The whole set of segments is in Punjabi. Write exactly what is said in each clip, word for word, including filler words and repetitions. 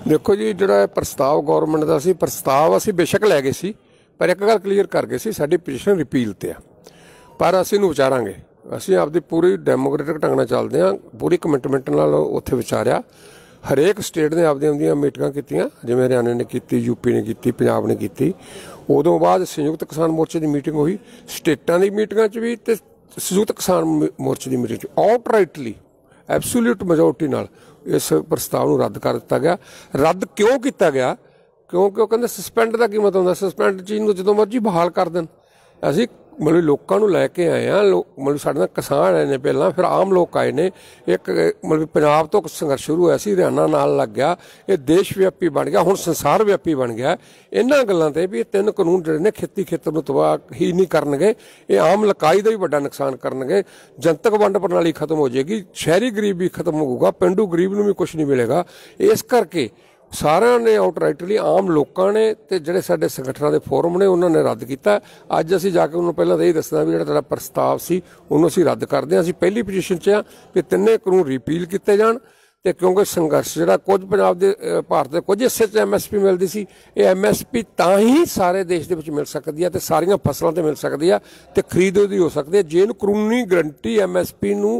देखो जी, जो प्रस्ताव गौरमेंट का सी प्रस्ताव असी बेशक लै गए सी, पर एक गल क्लीयर कर गए सी, साडी पोजीशन रिपील ते आ, पर असी नूं विचारांगे। असी आपदी पूरी डेमोक्रेटिक ढंग नाल चलदे आ, पूरी कमिटमेंट नाल उत्थे विचारिया। हरेक स्टेट ने आपदियां आपदियां मीटिंगां कीतियां, जिवें हरियाणे ने कीती, यूपी ने कीती, पंजाब ने कीती। उदों बाद संयुक्त किसान मोर्चे की मीटिंग हुई, स्टेटां दी मीटिंगां च भी ते संयुक्त किसान मोर्चे की मीटिंग च आउटराइटली एब्सोल्यूट मेजोरिटी नाल इस प्रस्ताव नूं रद्द कर दिता गया। रद्द क्यों किया गया? क्योंकि वो कहते सस्पेंड का की मतलब, सस्पेंड चीज़ को जो मर्जी बहाल कर देन। असी मतलब लोगों को लैके आए हैं, लो मतलब साढ़े नाल किसान आए ने पहला, फिर आम लोग आए ने। एक मतलब पंजाब तो संघर्ष शुरू होया सी, हरियाणा नाल लग गया, ये देश व्यापी बन गया, हुण संसार व्यापी बन गया। इन्हां गल्लां ते भी तीन कानून जिहड़े ने खेती खेतर नूं तबाह ही नहीं करनगे, ये आम लकाई का भी बड़ा नुकसान करनगे। जनतक वंड प्रणाली खत्म हो जाएगी, शहरी गरीब भी खत्म होगा, पेंडू गरीब नूं भी कुछ नहीं मिलेगा। इस करके सारिਆਂ ने आउटराइटली आम लोगों ने ते ਜਿਹੜੇ ਸਾਡੇ ਸੰਗਠਨਾਂ ਦੇ ਫੋਰਮ ਨੇ ਉਹਨਾਂ ਨੇ ਰੱਦ ਕੀਤਾ। ਅੱਜ ਅਸੀਂ ਜਾ ਕੇ ਉਹਨੂੰ ਪਹਿਲਾਂ ਤਾਂ ਇਹ ਦੱਸਣਾ ਵੀ ਜਿਹੜਾ ਤੁਹਾਡਾ ਪ੍ਰਸਤਾਵ ਸੀ ਉਹਨੂੰ ਅਸੀਂ ਰੱਦ ਕਰਦੇ ਹਾਂ। ਅਸੀਂ ਪਹਿਲੀ ਪੋਜੀਸ਼ਨ 'ਚ ਆ ਕਿ ਤਿੰਨੇ ਕਾਨੂੰਨ ਰਿਪੀਲ ਕੀਤੇ ਜਾਣ, ਤੇ ਕਿਉਂਕਿ ਸੰਘਰਸ਼ ਜਿਹੜਾ ਕੁਝ ਪੰਜਾਬ ਦੇ ਭਾਰਤ ਦੇ ਕੁਝ ਹਿੱਸੇ 'ਚ ਐਮ ਐਸ ਪੀ ਮਿਲਦੀ ਸੀ, ਇਹ ਐਮ ਐਸ ਪੀ ਤਾਂ ਹੀ ਸਾਰੇ ਦੇਸ਼ ਦੇ ਵਿੱਚ ਮਿਲ ਸਕਦੀ ਹੈ ਤੇ ਸਾਰੀਆਂ ਫਸਲਾਂ 'ਤੇ ਮਿਲ ਸਕਦੀ ਆ ਤੇ ਖਰੀਦ ਉਹਦੀ ਹੋ ਸਕਦੀ ਹੈ ਜੇ ਇਹਨੂੰ ਕਾਨੂੰਨੀ ਗਰੰਟੀ ਐਮ ਐਸ ਪੀ ਨੂੰ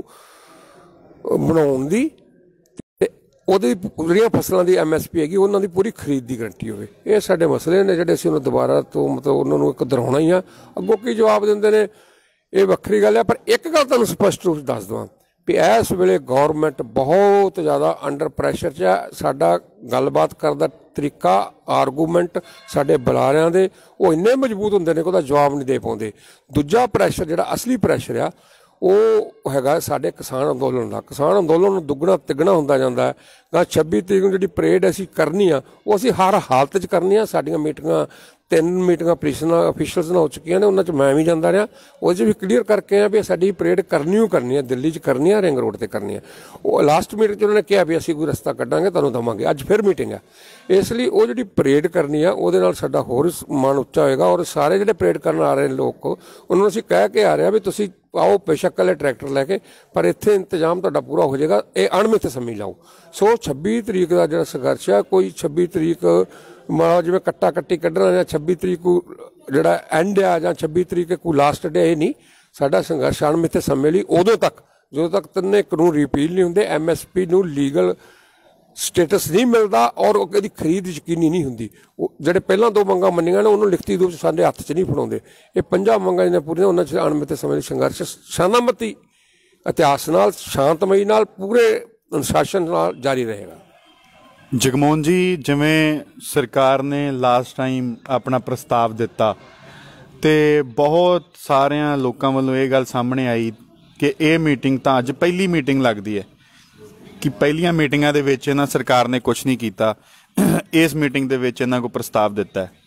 ਬਣਾਉਣ ਦੀ, ਉਹਦੀ ਜਿਹੜੀਆਂ ਫਸਲਾਂ ਦੀ ਐਮ ਐਸ ਪੀ ਹੈਗੀ ਉਹਨਾਂ ਦੀ ਪੂਰੀ ਖਰੀਦ ਦੀ ਗਰੰਟੀ ਹੋਵੇ। ਇਹ ਸਾਡੇ ਮਸਲੇ ਨੇ ਜਿਹੜੇ ਅਸੀਂ ਉਹਨੂੰ ਦੁਬਾਰਾ ਤੋਂ ਮਤਲਬ ਉਹਨਾਂ ਨੂੰ ਇੱਕ ਦੁਹਰਾਉਣਾ ਹੀ ਆ। ਅੱਗੋਂ ਕੀ ਜਵਾਬ ਦਿੰਦੇ ਨੇ ਇਹ ਵੱਖਰੀ ਗੱਲ ਹੈ, ਪਰ ਇੱਕ ਗੱਲ ਤੁਹਾਨੂੰ ਸਪਸ਼ਟ ਰੂਪ ਦੱਸ ਦੇਵਾਂ ਵੀ ਇਸ ਵੇਲੇ ਗੌਰਮੈਂਟ ਬਹੁਤ ਜ਼ਿਆਦਾ ਅੰਡਰ ਪ੍ਰੈਸ਼ਰ 'ਚ ਹੈ। ਸਾਡਾ ਗੱਲਬਾਤ ਕਰਨ ਦਾ ਤਰੀਕਾ, ਆਰਗੂਮੈਂਟ ਸਾਡੇ ਬੁਲਾਰਿਆਂ ਦੇ ਉਹ ਇੰਨੇ ਮਜ਼ਬੂਤ ਹੁੰਦੇ ਨੇ ਕਿ ਉਹਦਾ ਜਵਾਬ ਨਹੀਂ ਦੇ ਪਾਉਂਦੇ। ਦੂਜਾ ਪ੍ਰੈਸ਼ਰ ਜਿਹੜਾ ਅਸਲੀ ਪ੍ਰੈਸ਼ਰ ਆ ਉਹ ਹੈਗਾ ਸਾਡੇ ਕਿਸਾਨ ਅੰਦੋਲਨ ਦਾ। ਕਿਸਾਨ ਅੰਦੋਲਨ ਨੂੰ ਦੁੱਗਣਾ ਤਿੱਗਣਾ ਹੁੰਦਾ ਜਾਂਦਾ ਹੈ। ਗਾ ਛੱਬੀ ਤਰੀਕ ਨੂੰ ਜਿਹੜੀ ਪਰੇਡ ਅਸੀਂ ਕਰਨੀ ਆ ਉਹ ਅਸੀਂ ਹਰ ਹਾਲਤ 'ਚ ਕਰਨੀ ਆ। ਸਾਡੀਆਂ ਮੀਟਿੰਗਾਂ ਤਿੰਨ ਮੀਟਿੰਗਾਂ ਆਪਰੇਸ਼ਨਲ ਅਫੀਸ਼ੀਅਲਸ ਨਾਲ ਹੋ ਚੁੱਕੀਆਂ ਨੇ, ਉਹਨਾਂ 'ਚ ਮੈਂ ਵੀ ਜਾਂਦਾ ਰਿਹਾ। ਉਹ 'ਚ ਵੀ ਕਲੀਅਰ ਕਰਕੇ ਆ ਵੀ ਸਾਡੀ ਪਰੇਡ ਕਰਨੀ ਓ ਕਰਨੀ ਆ, ਦਿੱਲੀ 'ਚ ਕਰਨੀ ਆ, ਰਿੰਗ ਰੋਡ 'ਤੇ ਕਰਨੀ ਆ। ਉਹ ਲਾਸਟ ਮੀਟਿੰਗ 'ਚ ਉਹਨਾਂ ਨੇ ਕਿਹਾ ਵੀ ਅਸੀਂ ਕੋਈ ਰਸਤਾ ਕੱਢਾਂਗੇ ਤੁਹਾਨੂੰ ਦੇਵਾਂਗੇ। ਅੱਜ ਫਿਰ ਮੀਟਿੰਗ ਆ, ਇਸ ਲਈ ਉਹ ਜਿਹੜੀ ਪਰੇਡ ਕਰਨੀ ਆ ਉਹਦੇ ਨਾਲ ਸਾਡਾ ਹੋਰ ਮਾਣ ਉੱਚਾ ਹੋਏਗਾ। ਔਰ ਸਾਰੇ ਜਿਹੜੇ ਪਰੇਡ ਕਰਨ ਆ ਰਹੇ ਲੋਕ ਉਹਨਾਂ ਨੂੰ ਅਸੀਂ ਕਹਿ ਕੇ ਆ ਰਹੇ ਹਾਂ ਵੀ ਤੁਸੀਂ ਆਓ ਬੇਸ਼ੱਕ ਕੱਲੇ ਟਰੈਕਟਰ ਲੈ ਕੇ, ਪਰ ਇੱਥੇ ਇੰਤਜ਼ਾਮ ਤੁਹਾਡਾ ਪੂਰਾ ਹੋ ਜਾਏਗਾ। ਇਹ ਅਣਮਿੱਥੇ ਸਮੇਂ ਲਾਓ। ਸੋ ਛੱਬੀ ਤਰੀਕ ਦਾ ਜਿਹੜਾ ਸੰਘਰਸ਼ ਆ, ਕੋਈ ਛੱਬੀ ਤਰੀਕ ਮਾ ਜਿਵੇਂ ਕੱਟਾ ਕੱਟੀ ਕੱਢਣਾ ਜਾਂ ਛੱਬੀ ਤਰੀਕ ਨੂੰ ਜਿਹੜਾ ਐਂਡ ਆ ਜਾਂ ਛੱਬੀ ਤਰੀਕ ਕੋਈ ਲਾਸਟ ਡੇ, ਇਹ ਨਹੀਂ। ਸਾਡਾ ਸੰਘਰਸ਼ ਅਣਮਿੱਥੇ ਸਮੇਂ ਲਈ ਉਦੋਂ ਤੱਕ ਜਦੋਂ ਤੱਕ ਤਿੰਨੇ ਕਾਨੂੰਨ ਰਿਪੀਲ ਨਹੀਂ ਹੁੰਦੇ, ਐਮ ਐਸ ਪੀ ਨੂੰ ਲੀਗਲ ਸਟੇਟਸ ਨਹੀਂ ਮਿਲਦਾ ਔਰ ਉਹਦੀ ਖਰੀਦ ਯਕੀਨੀ ਨਹੀਂ ਹੁੰਦੀ। ਉਹ ਜਿਹੜੇ ਪਹਿਲਾਂ ਦੋ ਮੰਗਾਂ ਮੰਨੀਆਂ ਨੇ ਉਹਨੂੰ ਲਿਖਤੀ ਰੂਪ 'ਚ ਸਾਡੇ ਹੱਥ 'ਚ ਨਹੀਂ ਫੜਾਉਂਦੇ। ਇਹ ਪੰਜਾਂ ਮੰਗਾਂ ਜਿਹੜੀਆਂ ਪੂਰੀਆਂ ਉਹਨਾਂ 'ਚ ਅਣਮਿੱਥੇ ਸਮੇਂ ਲਈ ਸੰਘਰਸ਼ ਸ਼ਾਂਤਮਈ ਇਤਿਹਾਸ ਨਾਲ, ਸ਼ਾਂਤਮਈ ਨਾਲ, ਪੂਰੇ ਅਨੁਸ਼ਾਸਨ ਨਾਲ ਜਾਰੀ ਰਹੇਗਾ। ਜਗਮੋਹਨ ਜੀ, ਜਿਵੇਂ ਸਰਕਾਰ ਨੇ ਲਾਸਟ ਟਾਈਮ ਆਪਣਾ ਪ੍ਰਸਤਾਵ ਦਿੱਤਾ ਤੇ ਬਹੁਤ ਸਾਰਿਆਂ ਲੋਕਾਂ ਵੱਲੋਂ ਇਹ ਗੱਲ ਸਾਹਮਣੇ ਆਈ ਕਿ ਇਹ ਮੀਟਿੰਗ ਤਾਂ ਅੱਜ ਪਹਿਲੀ ਮੀਟਿੰਗ ਲੱਗਦੀ ਹੈ ਕਿ ਪਹਿਲੀਆਂ ਮੀਟਿੰਗਾਂ ਦੇ ਵਿੱਚ ਇਹਨਾਂ ਸਰਕਾਰ ਨੇ ਕੁਛ ਨਹੀਂ ਕੀਤਾ, ਇਸ ਮੀਟਿੰਗ ਦੇ ਵਿੱਚ ਇਹਨਾਂ ਕੋਲ ਪ੍ਰਸਤਾਵ ਦਿੱਤਾ ਹੈ।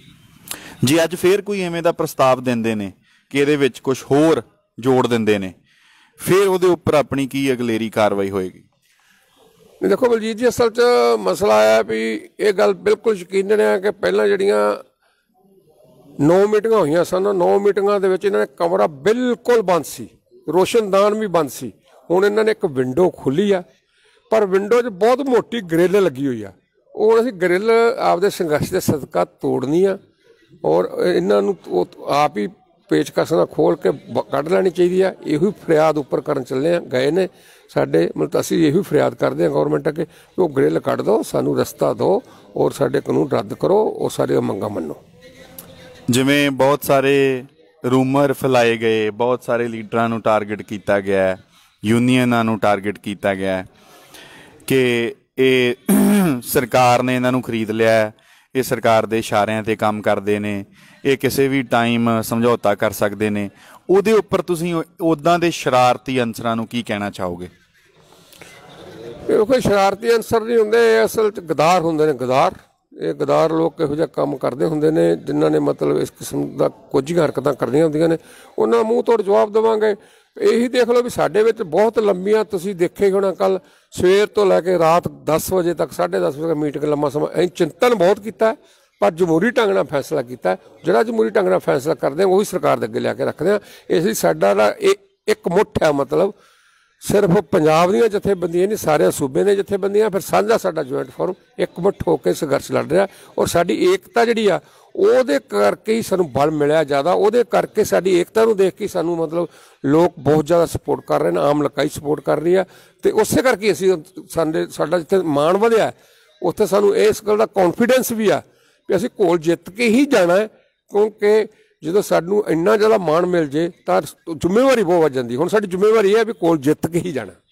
ਜੇ ਅੱਜ ਫੇਰ ਕੋਈ ਐਵੇਂ ਦਾ ਪ੍ਰਸਤਾਵ ਦਿੰਦੇ ਨੇ ਕਿ ਇਹਦੇ ਵਿੱਚ ਕੁਛ ਹੋਰ ਜੋੜ ਦਿੰਦੇ ਨੇ, ਫਿਰ ਉਹਦੇ ਉੱਪਰ ਆਪਣੀ ਕੀ ਅਗਲੇਰੀ ਕਾਰਵਾਈ ਹੋਏਗੀ? देखो बलजीत जी, असल च मसला आया भी ये गल बिल्कुल यकीन है कि पहला जड़ियाँ नौ मीटिंगां हुई सन, नौ मीटिंगां दे विच इन्हां ने कमरा बिल्कुल बंद सी, रोशनदान भी बंद सी। हुण इन्हां ने एक विंडो खोली आ, पर विंडो च बहुत मोटी ग्रिल लगी हुई आ। हुण असीं ग्रिल आपदे संघर्ष के सदका तोड़नी आ और इन्हां नूं आप ही पेचकस नाल खोल के कढ़ लैनी चाहिए। यही फरियाद उपर करन चले गए ने साडे, मतलब असीं यही फरियाद करते हैं गौरमेंट अगे कि वो ग्रिल कढ़ दो, सानू रस्ता दो और साडे कानून रद्द करो और सारे मंगां मन्नो। जिवें बहुत सारे रूमर फैलाए गए, बहुत सारे लीडरां नूं टारगेट किया गया, यूनीयनां नूं टारगेट किया गया कि ये सरकार ने इन्हां नूं खरीद लिया, ये सरकार दे इशारिਆਂ ते काम करते हैं, ये किसी भी टाइम समझौता कर सकते हैं। ਉਹਦੇ ਉੱਪਰ ਤੁਸੀਂ ਉੱਦਾਂ ਦੇ ਸ਼ਰਾਰਤੀ ਅਨਸਰਾਂ ਨੂੰ ਕੀ ਕਹਿਣਾ ਚਾਹੋਗੇ? ਇਹ ਕੋਈ ਸ਼ਰਾਰਤੀ ਅਨਸਰ ਨਹੀਂ ਹੁੰਦੇ, ਅਸਲ 'ਚ ਗਦਾਰ ਹੁੰਦੇ ਨੇ। ਗਦਾਰ ਇਹ ਗਦਾਰ ਲੋਕ ਇਹੋ ਜਿਹਾ ਕੰਮ ਕਰਦੇ ਹੁੰਦੇ ਨੇ ਜਿਨ੍ਹਾਂ ਨੇ ਮਤਲਬ ਇਸ ਕਿਸਮ ਦਾ ਕੁਝ ਹੀ ਹਰਕਤਾਂ ਕਰਨੀਆਂ ਹੁੰਦੀਆਂ ਨੇ। ਉਹਨਾਂ ਮੂੰਹ ਤੋੜ ਜਵਾਬ ਦੇਵਾਂਗੇ। ਇਹੀ ਦੇਖ ਲਓ ਵੀ ਸਾਡੇ ਵਿੱਚ ਬਹੁਤ ਲੰਬੀਆਂ, ਤੁਸੀਂ ਦੇਖੇ ਹੋਣਾ ਕੱਲ ਸਵੇਰ ਤੋਂ ਲੈ ਕੇ ਰਾਤ ਦਸ ਵਜੇ ਤੱਕ, ਸਾਢੇ ਦਸ ਵਜੇ ਤੱਕ ਮੀਟਿੰਗ ਲੰਮਾ ਸਮਾਂ ਅਸੀਂ ਚਿੰਤਨ ਬਹੁਤ ਕੀਤਾ, पर जमहूरी ढंग नाल फैसला किया। जिहड़ा जमहूरी ढंग नाल फैसला करते हैं वही सरकार दे अगे लिया के रखते हैं। इसलिए साडा एक मुठ है, मतलब सिर्फ पंजाब ਦੀਆਂ ਜਥੇਬੰਦੀਆਂ नहीं, सारे सूबे ने जथेबंदियां, फिर साझा साडा जॉइंट फोरम एकमुठ होकर संघर्ष लड़ रहा। और साडी एकता जिहड़ी आ ਉਹਦੇ ਕਰਕੇ ਹੀ ਸਾਨੂੰ ਬਲ ਮਿਲਿਆ ਜ਼ਿਆਦਾ, ਉਹਦੇ ਕਰਕੇ ਸਾਡੀ ਏਕਤਾ ਨੂੰ ਦੇਖ ਕੇ ਸਾਨੂੰ ਮਤਲਬ ਲੋਕ ਬਹੁਤ ਜ਼ਿਆਦਾ ਸਪੋਰਟ ਕਰ ਰਹੇ ਨੇ, ਆਮ ਲਕਾਈ ਸਪੋਰਟ ਕਰ ਰਹੀ ਆ। ਤੇ ਉਸੇ ਕਰਕੇ ਅਸੀਂ ਸਾਡੇ ਸਾਡਾ ਜਿੱਥੇ ਮਾਣ ਵਧਿਆ ਉੱਥੇ ਸਾਨੂੰ ਇਸ ਗੱਲ ਦਾ ਕੌਨਫੀਡੈਂਸ ਵੀ ਆ ਵੀ ਅਸੀਂ ਘੋਲ ਜਿੱਤ ਕੇ ਹੀ ਜਾਣਾ ਹੈ, ਕਿਉਂਕਿ ਜਦੋਂ ਸਾਨੂੰ ਇੰਨਾ ਜ਼ਿਆਦਾ ਮਾਣ ਮਿਲ ਜੇ ਤਾਂ ਜ਼ਿੰਮੇਵਾਰੀ ਬਹੁਤ ਵੱਧ ਜਾਂਦੀ। ਹੁਣ ਸਾਡੀ ਜ਼ਿੰਮੇਵਾਰੀ ਇਹ ਹੈ ਵੀ ਘੋਲ ਜਿੱਤ ਕੇ ਹੀ ਜਾਣਾ।